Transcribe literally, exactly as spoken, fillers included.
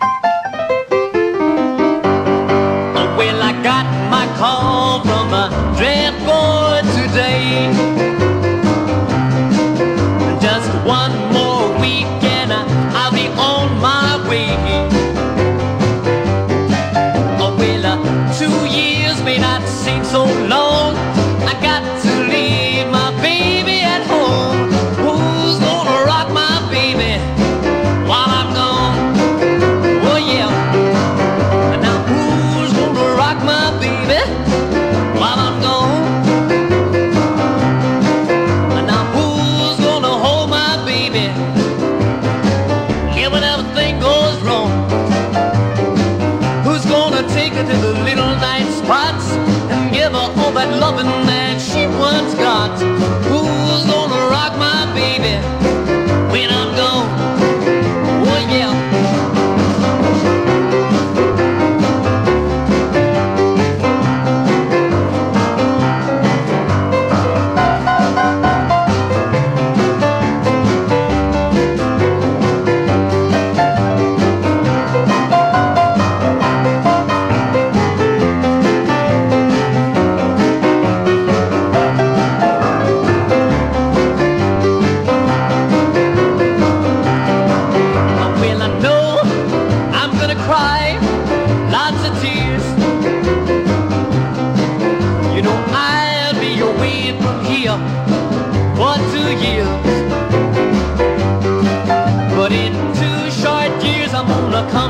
Well, I got my call from a dread boy today. Just one more week and I'll be on my way. Oh, well, uh, two years may not seem so long. I got to leave my baby at home. Who's gonna rock my baby while I'm gone? Oh, yeah. Now who's gonna rock my baby while I'm gone? Now who's gonna hold my baby? Yeah, when everything goes wrong. Who's gonna take her to the little night spots and give her all that loving that she once got? Who's gonna rock my baby when I'm gone? Oh, yeah. Cry lots of tears. You know I'll be away from here for two years, but in two short years I'm gonna come